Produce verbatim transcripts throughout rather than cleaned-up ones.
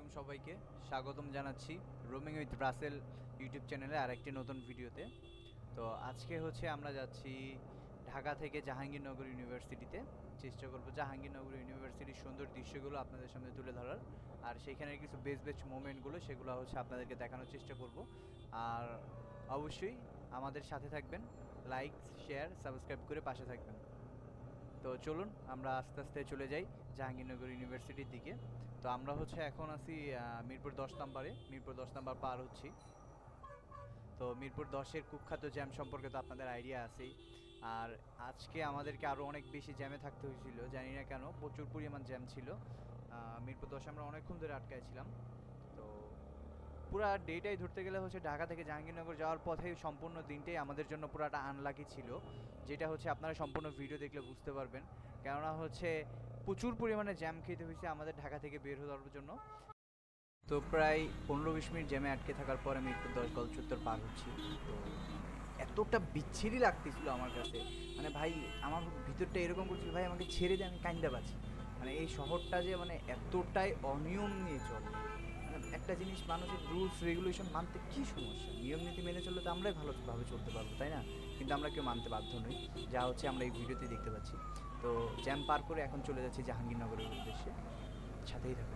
আলাইকুম সবাইকে স্বাগতম জানাচ্ছি রোমিং উইথ রাসেল ইউটিউব চ্যানেলে আরেকটি নতুন ভিডিওতে। তো আজকে হচ্ছে আমরা যাচ্ছি ঢাকা থেকে জাহাঙ্গীরনগর ইউনিভার্সিটিতে। চেষ্টা করব জাহাঙ্গীরনগর ইউনিভার্সিটির সুন্দর দৃশ্যগুলো আপনাদের সামনে তুলে ধরার, আর সেখানের কিছু বেস্ট বেস্ট মোমেন্টগুলো সেগুলো হচ্ছে আপনাদেরকে দেখানোর চেষ্টা করব। আর অবশ্যই আমাদের সাথে থাকবেন, লাইক শেয়ার সাবস্ক্রাইব করে পাশে থাকবেন। তো চলুন আমরা আস্তে আস্তে চলে যাই জাহাঙ্গীরনগর ইউনিভার্সিটির দিকে। তো আমরা হচ্ছে এখন আছি মিরপুর দশ নাম্বারে, মিরপুর দশ নাম্বার পার হচ্ছি। তো মিরপুর দশের কুখ্যাত জ্যাম সম্পর্কে তো আপনাদের আইডিয়া আছেই। আর আজকে আমাদেরকে আরও অনেক বেশি জ্যামে থাকতে হয়েছিল, জানি না কেন, প্রচুর পরিমাণ জ্যাম ছিল। মিরপুর দশে আমরা অনেকক্ষণ ধরে আটকাইছিলাম। তো পুরা ডেটাই ধরতে গেলে হচ্ছে ঢাকা থেকে জাহাঙ্গীরনগর যাওয়ার পথে সম্পূর্ণ দিনটাই আমাদের জন্য পুরাটা আনলাকি ছিল, যেটা হচ্ছে আপনারা সম্পূর্ণ ভিডিও দেখলে বুঝতে পারবেন। কেননা হচ্ছে প্রচুর পরিমাণে জ্যাম খেতে হয়েছে আমাদের ঢাকা থেকে বের হওয়ার জন্য। তো প্রায় পনেরো বিশ মিনিট জ্যামে আটকে থাকার পরে মিরপুর দশ গল চত্বর পার হচ্ছি। তো এতটা বিচ্ছিরি লাগতেছিল আমার কাছে, মানে ভাই আমার ভিতরটা এরকম করছিল, ভাই আমাকে ছেড়ে দিয়ে আমি কাইন্দা পাচ্ছি। মানে এই শহরটা যে মানে এতটাই অনিয়ম নিয়ে চলে। একটা জিনিস, মানুষের রুলস রেগুলেশন মানতে কি সমস্যা? নিয়ম নীতি মেনে চললে তো আমরাই ভালোভাবে চলতে পারবো, তাই না? কিন্তু আমরা কেউ মানতে বাধ্য নই, যা হচ্ছে আমরা এই ভিডিওতে দেখতে পাচ্ছি। তো জ্যাম পার করে এখন চলে যাচ্ছি জাহাঙ্গীরনগরের উদ্দেশ্যে, সাথেই থাকুন।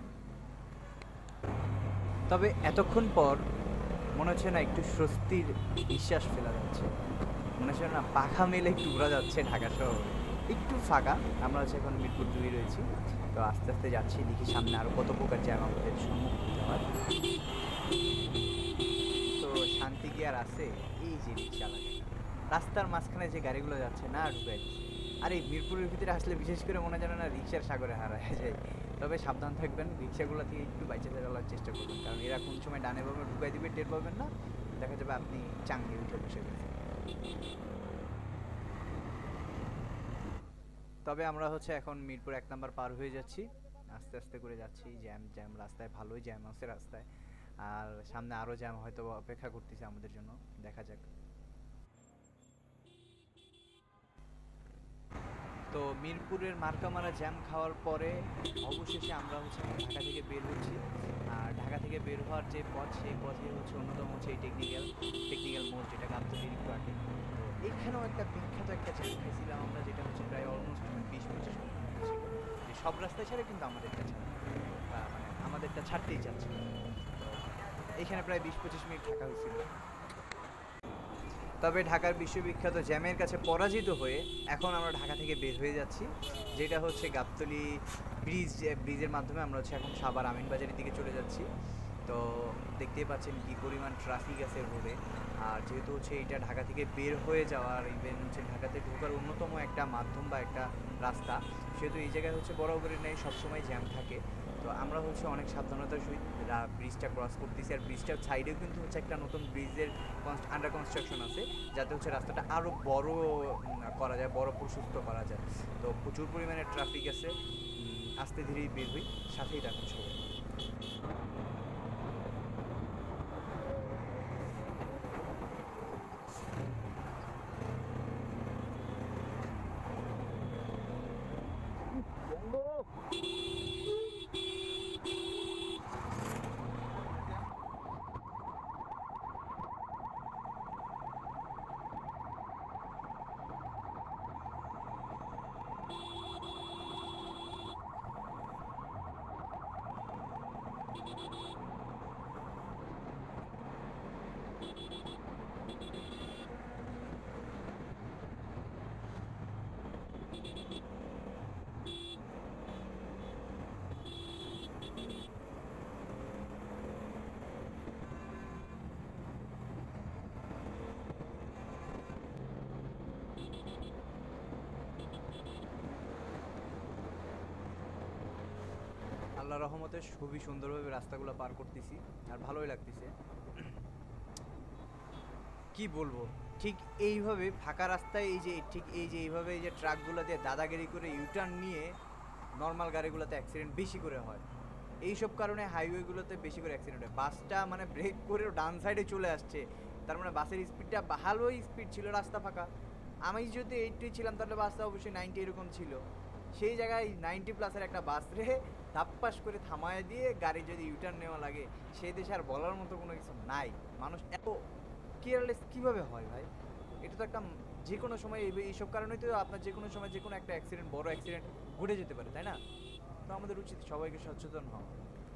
তবে এতক্ষণ পর মনে হচ্ছে না একটু স্বস্তির নিঃশ্বাস ফেলা যাচ্ছে, মনে হচ্ছে না পাখা মেলে একটু উড়া যাচ্ছে ঢাকা শহরে। একটু ফাঁকা, আমরা হচ্ছে এখন মিরপুর দুই রয়েছি। তো আস্তে আস্তে যাচ্ছি, দেখি সামনে আরও কত প্রকার জ্যাম আমাদের সম্মুখীন হতে হয়। তো শান্তি কি আর আছে? এই যে রিক্সা লাগে, রাস্তার মাঝখানে যে গাড়িগুলো যাচ্ছে না ঢুকাই দিচ্ছে। আর এই মিরপুরের ভিতরে আসলে বিশেষ করে মনে জানে না রিক্সার সাগরে হারায় যায়। তবে সাবধান থাকবেন, রিক্সাগুলো থেকে একটু বাইচে চালানোর চেষ্টা করবেন, কারণ এরা কোন সময় ডানে বামে ঢুকাই দিবে টের পাবেন না, দেখা যাবে আপনি চাঙ্গে উঠে বসে গেছেন। তবে আমরা হচ্ছে এখন মিরপুর এক নাম্বার পার হয়ে যাচ্ছি, আস্তে আস্তে করে যাচ্ছি। জ্যাম জ্যাম রাস্তায়, ভালোই জ্যাম আছে রাস্তায়, আর সামনে আরও জ্যাম হয়তো অপেক্ষা করতেছে আমাদের জন্য, দেখা যাক। তো মিরপুরের মার্কামারা জ্যাম খাওয়ার পরে অবশেষে আমরা হচ্ছে ঢাকা থেকে বের হচ্ছি। আর ঢাকা থেকে বের হওয়ার যে পথ, সেই পথে হচ্ছে অন্যতম হচ্ছে এই টেকনিক্যাল টেকনিক্যাল মোড়, যেটা গাবতলীর একটু আগে। তো এখানেও একটা বিখ্যাত একটা জ্যাম খাইছিলাম আমরা, যেটা হচ্ছে প্রায় অলমোস্ট বিশ পঁচিশ মিনিট ছিল, যে সব রাস্তায় ছাড়ে কিন্তু আমাদেরটা ছাড়ে, মানে আমাদেরটা ছাড়তেই চাচ্ছিল। তো এখানে প্রায় বিশ পঁচিশ মিনিট থাকা হয়েছিল। তবে ঢাকার বিশ্ববিখ্যাত জ্যামের কাছে পরাজিত হয়ে এখন আমরা ঢাকা থেকে বের হয়ে যাচ্ছি, যেটা হচ্ছে গাবতলী ব্রিজ। ব্রিজের মাধ্যমে আমরা হচ্ছে এখন সাভার আমিনবাজারের দিকে চলে যাচ্ছি। তো দেখতেই পাচ্ছেন কি পরিমাণ ট্রাফিক আছে রোডে। আর যেহেতু হচ্ছে এটা ঢাকা থেকে বের হয়ে যাওয়ার, ইভেন হচ্ছে ঢাকাতে ঢোকার অন্যতম একটা মাধ্যম বা একটা রাস্তা, সেহেতু এই জায়গায় হচ্ছে বরাবরের নেই, সবসময় জ্যাম থাকে। তো আমরা হচ্ছে অনেক সাবধানতার সহিত ব্রিজটা ক্রস করতেছি। আর ব্রিজটার সাইডেও কিন্তু হচ্ছে একটা নতুন ব্রিজের আন্ডার কনস্ট্রাকশন আছে, যাতে হচ্ছে রাস্তাটা আরও বড় করা যায়, বড় প্রশস্ত করা যায়। তো প্রচুর পরিমাণে ট্রাফিক আছে, আস্তে ধীরেই বের হই, সাথেই থাকুন সবাই। আল্লাহ রহমতে খুবই সুন্দরভাবে রাস্তাগুলো পার করতেছি, আর ভালোই লাগতেছে। কি বলবো, ঠিক এইভাবে ফাঁকা রাস্তায় এই যে ঠিক এই যে এইভাবে এই যে ট্রাকগুলো দিয়ে দাদাগিরি করে ইউটার্ন নিয়ে নর্মাল গাড়িগুলোতে অ্যাক্সিডেন্ট বেশি করে হয়। এইসব কারণে হাইওয়েগুলোতে বেশি করে অ্যাক্সিডেন্ট হয়। বাসটা মানে ব্রেক করেও ডান সাইডে চলে আসছে, তার মানে বাসের স্পিডটা ভালোই স্পিড ছিল, রাস্তা ফাঁকা। আমি যদি এইটটি ছিলাম তাহলে বাসটা অবশ্যই নাইনটি এরকম ছিল, সেই জায়গায় নাইনটি প্লাসের একটা বাস রে ধাপ্পাস করে থামায় দিয়ে গাড়ি যদি ইউটার্ন নেওয়া লাগে, সেই দেশে আর বলার মতো কোনো কিছু নাই। মানুষ এত কেয়ারলেস কীভাবে হয় ভাই? এটা তো একটা যে কোনো সময় এইসব কারণেই তো আপনার যে কোনো সময় যে কোনো একটা অ্যাক্সিডেন্ট, বড় অ্যাক্সিডেন্ট ঘটে যেতে পারে, তাই না? তো আমাদের উচিত সবাইকে সচেতন হওয়া।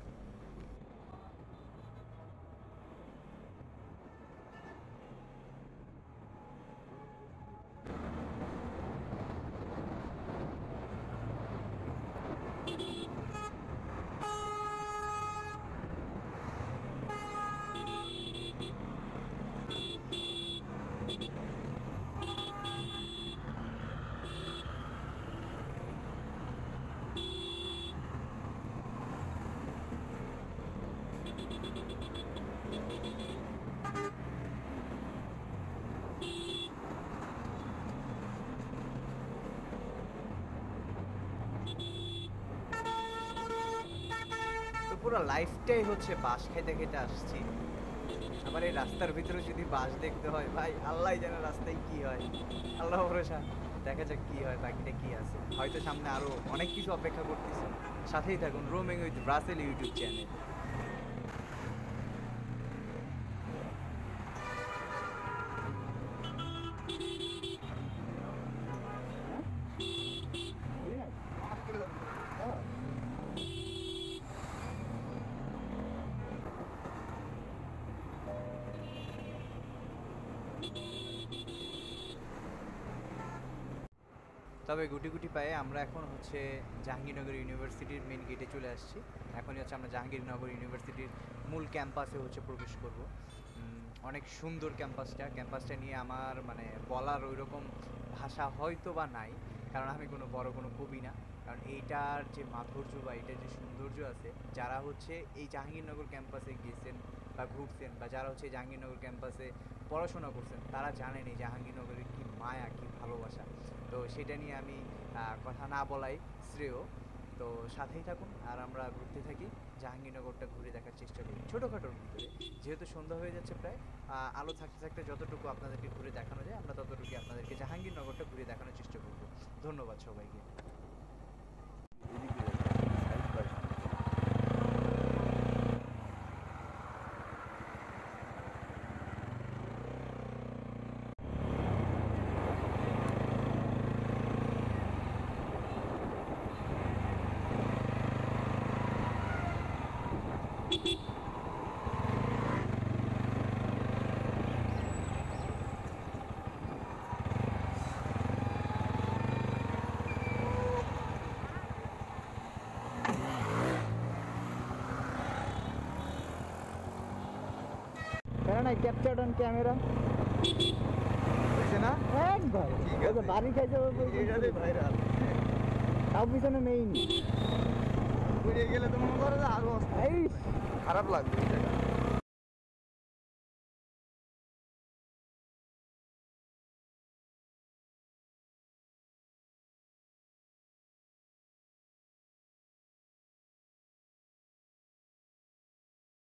পুরো লাইফটাই হচ্ছে বাস খাইতে খেতে আসছি, আবার এই রাস্তার ভিতরে যদি বাস দেখতে হয় ভাই, আল্লাহ জানে রাস্তায় কি হয়। আল্লাহ ভরসা, দেখা যাক কি হয়, বাকিটা কি আছে। হয়তো সামনে আরো অনেক কিছু অপেক্ষা করতেছে। সাথেই থাকুন roaming with Brussels YouTube channel. তবে গুটি গুটি পায়ে আমরা এখন হচ্ছে জাহাঙ্গীরনগর ইউনিভার্সিটির মেন গেটে চলে আসছি। এখনই হচ্ছে আমরা জাহাঙ্গীরনগর ইউনিভার্সিটির মূল ক্যাম্পাসে হচ্ছে প্রবেশ করব। অনেক সুন্দর ক্যাম্পাসটা। ক্যাম্পাসটা নিয়ে আমার মানে বলার ওই রকম ভাষা হয়তো বা নাই, কারণ আমি কোনো বড় কোনো কবি না। কারণ এইটার যে মাধুর্য বা এইটার যে সৌন্দর্য আছে, যারা হচ্ছে এই জাহাঙ্গীরনগর ক্যাম্পাসে গেছেন বা ঘুরছেন, বা যারা হচ্ছে জাহাঙ্গীরনগর ক্যাম্পাসে পড়াশোনা করছেন, তারা জানেন এই জাহাঙ্গীরনগরের কী মায়া, কী ভালোবাসা। তো সেটা নিয়ে আমি কথা না বলাই শ্রেয়। তো সাথেই থাকুন আর আমরা ঘুরতে থাকি, জাহাঙ্গীরনগরটা ঘুরে দেখার চেষ্টা করি ছোটোখাটোর ভিতরে। যেহেতু সন্ধ্যা হয়ে যাচ্ছে প্রায়, আলো থাকতে থাকতে যতটুকু আপনাদেরকে ঘুরে দেখানো যায় আমরা ততটুকু আপনাদেরকে জাহাঙ্গীরনগরটা ঘুরে দেখানোর চেষ্টা করব। ধন্যবাদ সবাইকে। ক্যাপচার্ড অন ক্যামেরা না একবার বাড়ি খাই যাবে ভাইরাল, তাও পিছনে নেই, গেলে তো মনে করো আরো খারাপ লাগবে।